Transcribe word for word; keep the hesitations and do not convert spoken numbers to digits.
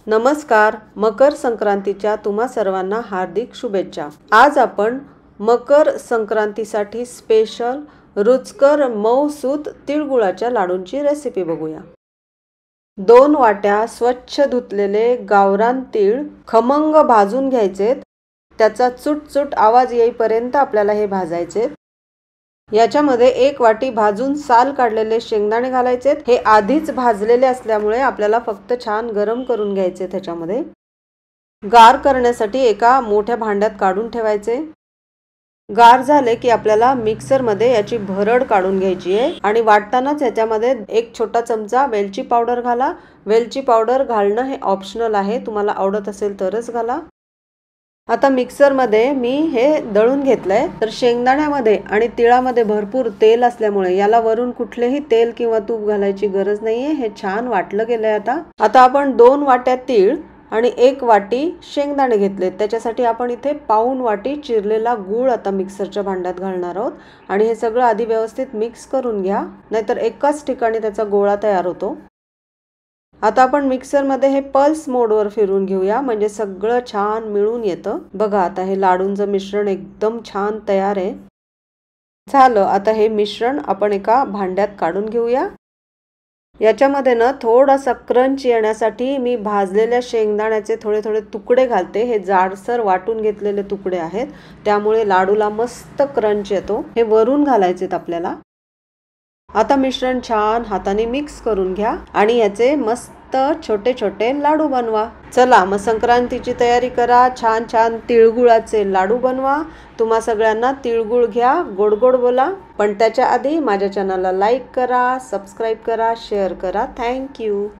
नमस्कार, मकर संक्रांतीच्या तुम्हा सर्वांना हार्दिक शुभेच्छा। आज आपण मकर संक्रांतीसाठी स्पेशल रुचकर मऊसूत तिळगुळाच्या लाडूंची रेसिपी बघूया। दोन वाट्या स्वच्छ धुतलेले गावरान तीळ खमंग भाजून घ्यायचेत। त्याचा चुटचुट आवाज येईपर्यंत आपल्याला हे भाजायचे। याच्यामध्ये एक वाटी भाजून साल काढलेले शेंगदाणे घालायचेत। हे आधीच भाजलेले असल्यामुळे आपल्याला फक्त छान गरम करून घ्यायचे। त्याच्यामध्ये गार करण्यासाठी एका मोठ्या भांड्यात काढून ठेवायचे। गार झाले की आपल्याला मिक्सर मध्ये याची भरड काढून घ्यायची आहे आणि वाटतानाच याच्यामध्ये एक छोटा चमचा वेलची पावडर घाला। वेलची पावडर घालणं हे ऑप्शनल आहे, तुम्हाला आवडत असेल तरच घाला। आता मिक्सर मध्ये मी हे दळून घेतलंय। तर शेंगदाण्यामध्ये आणि तिळामध्ये भरपूर तेल असल्यामुळे याला वरून कुठलेही तेल किंवा तूप घालायची गरज नाहीये। हे छान वाटलं गेलंय। आता आता आपण दोन वाट्या तीळ आणि एक वाटी शेंगदाणे घेतले। त्याच्यासाठी आपण इथे पाऊण वाटी चिरलेला गूळ आता मिक्सरच्या भांड्यात घालणार आहोत आणि हे सगळं आधी व्यवस्थित मिक्स करून घ्या, नाहीतर एकाच ठिकाणी त्याचा गोळा तयार होतो। आता आपण मिक्सर मध्ये हे पल्स मोडवर फिरून घेऊया, म्हणजे सगळं छान मिळून येतं। बघा, आता हे लाडूंचं मिश्रण एकदम छान तयार आहे। झालं, आता हे मिश्रण आपण एका भांड्यात काढून घेऊया। याच्यामध्ये ना थोडासा क्रंच येण्यासाठी मी भाजलेल्या शेंगदाण्याचे थोडे थोडे तुकडे घालते। हे जाडसर वाटून घेतलेले तुकडे आहेत, त्यामुळे लाडूला मस्त क्रंच येतो। हे वरून घालायचेत आपल्याला। आता मिश्रण छान हाताने मिक्स करून घ्या आणि याचे मस्त छोटे छोटे लाडू बनवा। चला मग संक्रांतीची तयारी करा, छान छान तिळगुळाचे लाडू बनवा। तुम्हा सगळ्यांना तिळगुळ घ्या, गोड गोड बोला। पण त्याच्या आधी माझ्या चॅनलला लाईक करा, सबस्क्राईब करा, शेअर करा। Thank you.